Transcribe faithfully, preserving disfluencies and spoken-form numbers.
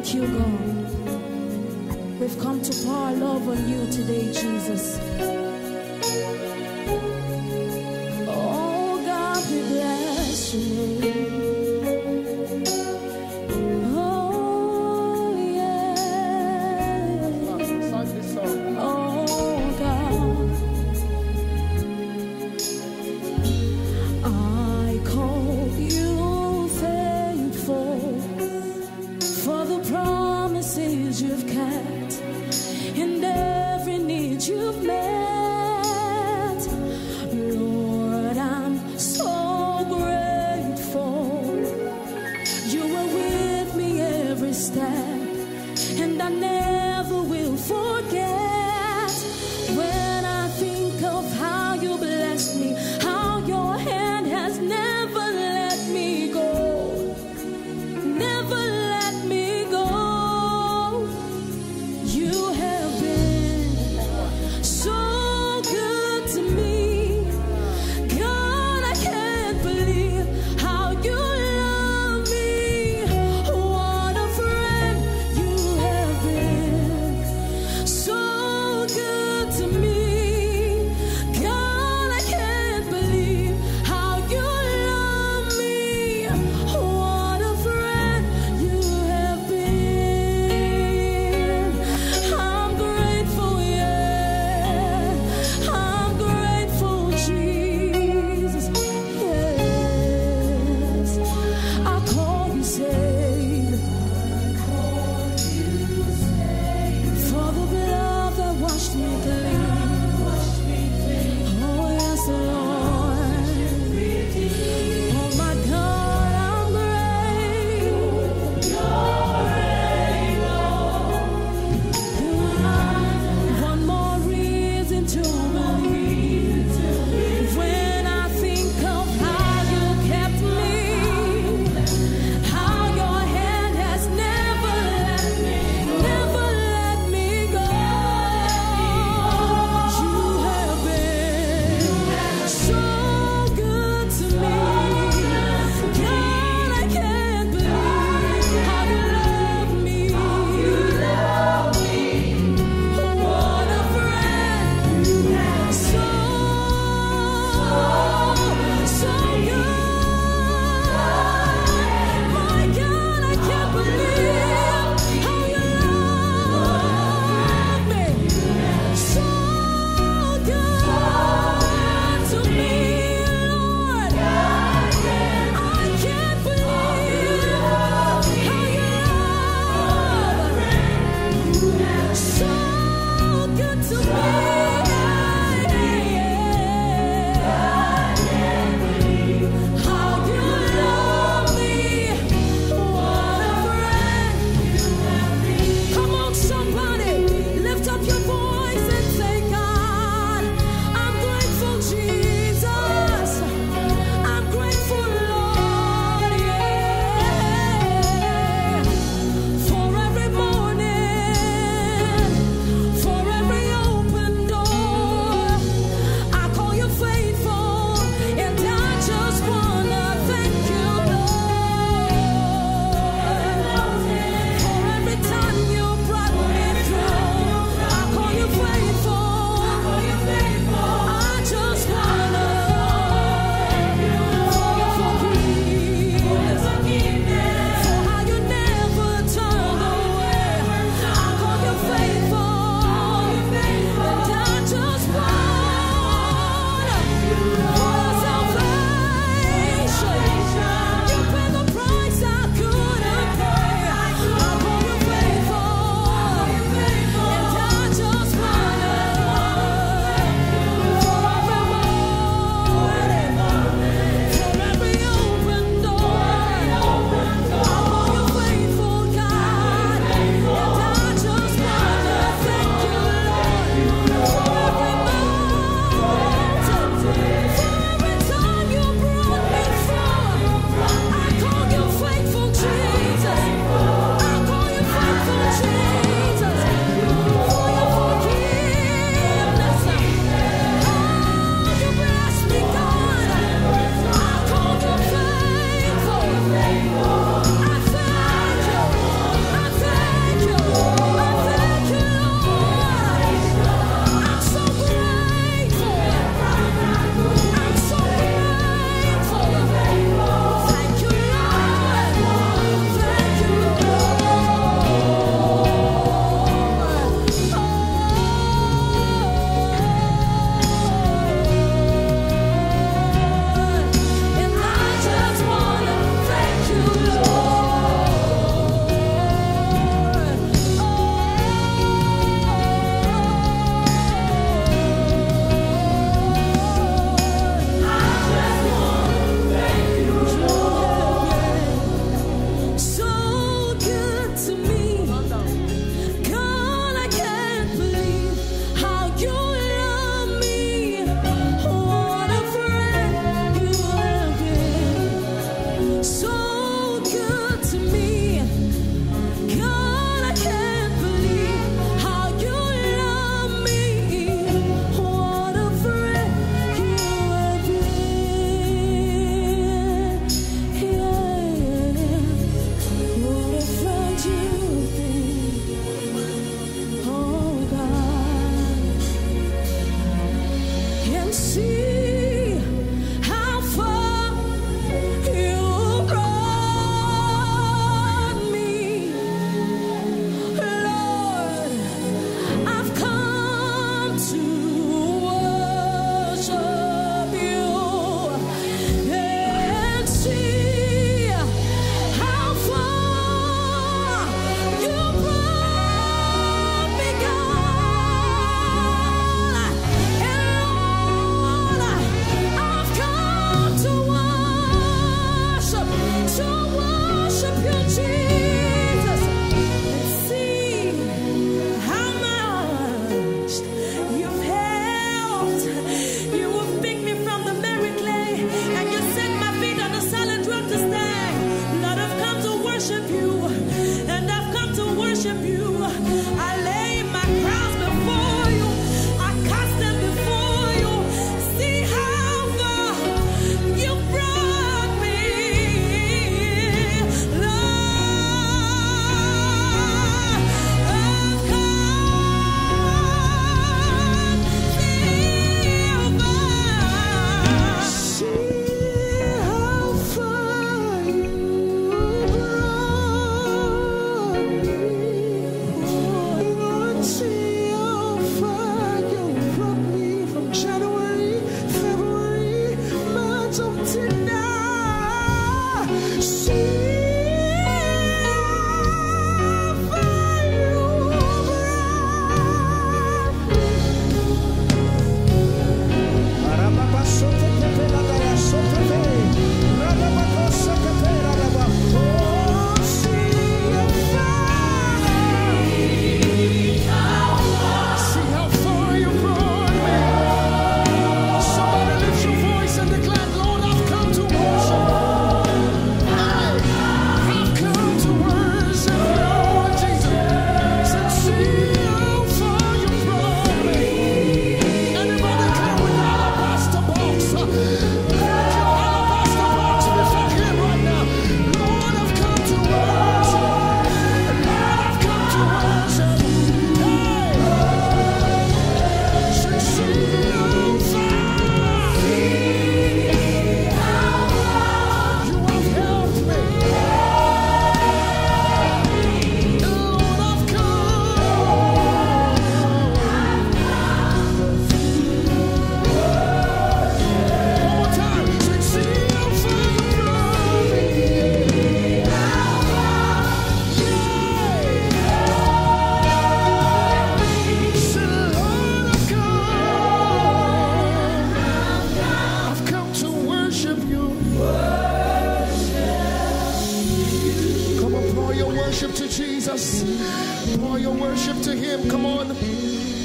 Thank you, God. We've come to pour our love on you today, Jesus. Oh, God, we bless your name. Oh, yeah. Oh, God. I call you faithful for the promises you've kept and every need you've met. Lord, I'm so grateful. You were with me every step, and I never will forget. When I think of how you blessed me, how your hand has never let me go, never let me go. You have been so good to me. God, I can't believe how you love me. What a friend you have been. So good to me. worship you. I lay my crowns before you. I cast them before you. See how far you brought me, Lord. I've come, see how far you brought me. See how far you brought me from January, February, March up to now. See how far you see how far you brought me. Somebody lift your voice and declare, Lord, I've come to worship. I've come to worship you, Lord Jesus. Say, see how far you brought me. Anybody come with the alabaster box? Your alabaster box before him right now. Lord, I've come to worship. Lord, I've come to worship. Say, see how far you have helped me. Lord, I've come. One more time. Say, see how far you brought me. Say, Lord, I've come. I've come to worship you. Come on, pour your worship to Jesus. Pour your worship to him. Come on.